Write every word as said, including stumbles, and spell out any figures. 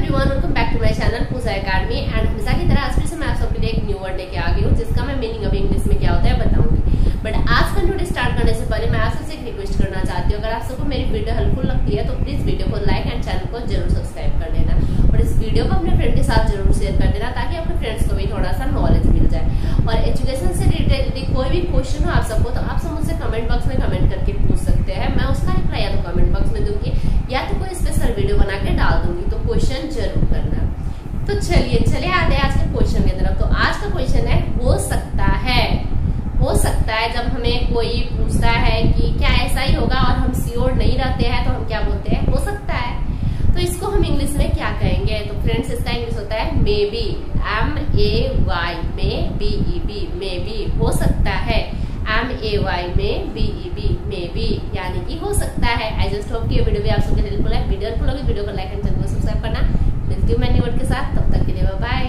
Everyone, welcome back to my channel Pooja academy. And हमेशा की तरह आज फिर से मैं आप सबके लिए एक न्यू वर्ड लेके आ गई हूँ, जिसका मैं मीनिंग अभी इंग्लिश में क्या होता है बताऊंगी। बट आज का वीडियो स्टार्ट करने से पहले मैं आप सबसे एक रिक्वेस्ट करना चाहती हूँ, अगर आप सबको मेरी वीडियो हेल्पफुल लगती है तो प्लीज वीडियो को लाइक एंड चैनल को जरूर सब्सक्राइब कर देना और इस वीडियो को अपने फ्रेंड के साथ जरूर शेयर कर देना, ताकि अपने फ्रेंड्स को भी थोड़ा सा नॉलेज मिल जाए। और एजुकेशन से रिलेटेड कोई भी क्वेश्चन हो आप सबको, तो आप सब मुझसे कमेंट बॉक्स में कमेंट करके पूछ सकते हैं। मैं उसका रिप्लाई या तो कमेंट बॉक्स में दूंगी या तो कोई स्पेशल वीडियो बना के डाल दूंगी, तो क्वेश्चन जरूर करना। तो चलिए चलिए आते हैं आज के क्वेश्चन की तरफ। तो आज का क्वेश्चन है हो सकता है। हो सकता है जब हमें कोई पूछता है कि क्या ऐसा ही होगा और हम श्योर नहीं रहते हैं, तो हम क्या बोलते हैं? हो सकता है। तो इसको हम इंग्लिश में क्या कहेंगे? तो फ्रेंड्स इसका इंग्लिश होता है maybe, M A Y, maybe E B, maybe. हो सकता है, एम ए वाई में B E B, maybe, यानी कि हो सकता है। आई जस्ट होप कि ये वीडियो भी आप सबके हेल्पफुल है। वीडियो हेल्पफुल होगी, वीडियो को लाइक एंड चैनल को सब्सक्राइब करना। मिलती हूँ मैं न्यू वर्ड के साथ, तब तक के लिए बाय बाय।